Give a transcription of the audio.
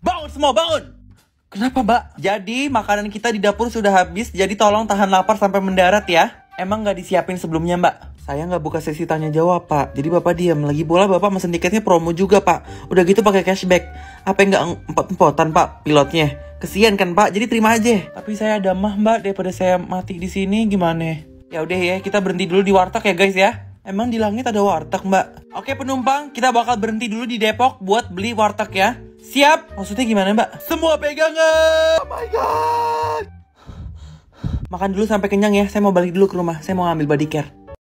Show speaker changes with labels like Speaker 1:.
Speaker 1: Bangun semua, bangun! Kenapa, Mbak? Jadi, makanan kita di dapur sudah habis, jadi tolong tahan lapar sampai mendarat ya. Emang nggak disiapin sebelumnya, Mbak? Saya nggak buka sesi tanya jawab, Pak. Jadi Bapak diam. Lagi bola Bapak mesen tiketnya promo juga, Pak. Udah gitu pakai cashback. Apa nggak empot-empotan, Pak, pilotnya? Kesian kan, Pak? Jadi terima aja. Tapi saya ada mah, Mbak, daripada saya mati di sini gimana? Ya udah ya, kita berhenti dulu di warteg ya, guys ya. Emang di langit ada warteg, Mbak? Oke penumpang, kita bakal berhenti dulu di Depok buat beli warteg ya. Siap? Maksudnya gimana, Mbak? Semua pegangan! Oh my god! Makan dulu sampai kenyang ya. Saya mau balik dulu ke rumah. Saya mau ngambil body care.